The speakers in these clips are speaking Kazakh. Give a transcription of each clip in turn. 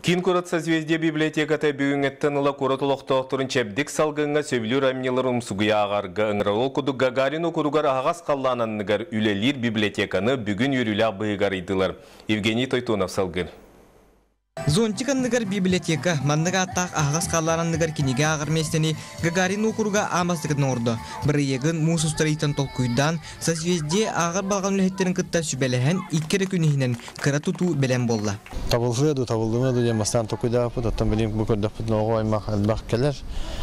Кин Курат Созвездие библиотеката бүгін әттініла Куратулоқтоқтырын чәбдік салғынға сөбілер әмнелер ұмсуғыя ағарға ұңырауыл күді Гагарин оқыруғар ағас қаллананығар үлелер библиотеканы бүгін үрілі бұйығар идылар. Евгений Тойтонов салғын. Зонтиканныгар библиотека манныга аттақ ағас қаллананныгар кенеге ағырместені Гагарин оқыруға амастығын орды. Бір егін мұсыстарыйтан толкуйдан Созвездие ағыр балған үлеттерін күтті сүбәліхен иккері күнігінен кіра тұту білен болды. Табылғыды, табылдымыды, демастан тоқуйдапыд, оттан білем бүкірдапыд, оғы аймақ әлбақ келер.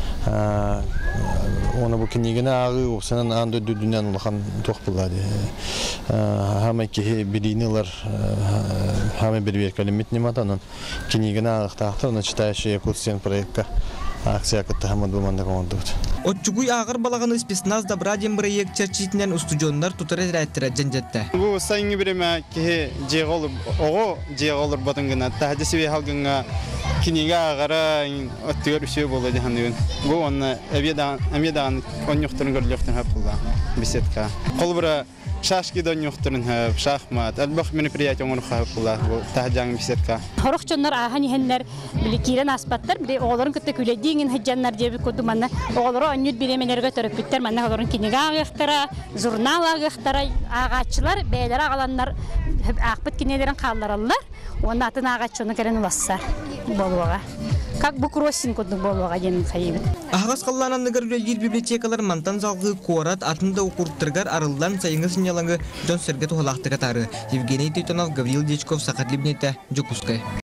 Оны бұл кенегіне ағы оқсанан аңды дүдінен ұлған тоқ болады. Хамай кеге бірейнілер, хамай бір кәлемет нематанын. Кенегіне ағықтақтыр, оны читающий Якутстен проектқа акция кітті хамад бұманда командуд. Отчугуй ағыр балағаны спецназ добра дем проект чарчитінен устудиондар тұтыры рәттірі жәнжетті. Бұл сайынғы біреме кеге жеғ олыр батыңғына, тәхдесі бей халғынға кенеге ағыра өттігер үшеу болды дегенде. Бұл оны әмедаған он юқтырын көріліқтін хөп болды беседка. Қол бұра шашки дон юқтырын хөп, шахмат, әлбақ мероприятия оңыр хөп болды тәхджаңын беседка. Хорох чоннар ахан ихеннер били кирен аспаттар, били оғларын күтті күледейгін хеджаннар дебі көді манна оғлары оннют биременерге төріп біттер, манна оғларын кенеге ағықтара, журнал ағықтара, ағатшылар, бәйлер ағаланнар ақпыт кенелерін қалларалар, оны атын ағатшыны кәрін ұлассар болуға. Как бы кроссинг көді болуға денің қайыбын. Ағас қаллананныгар үлелер библиотекалар мантан залғы қуарат атында оқурттыргар арылдан сайыңы сынялаңы жон сәрге тұғалақтыға тары. Евгений Тойтонов, Гаврил Дечков, Сақатлибнеті, Жокускай.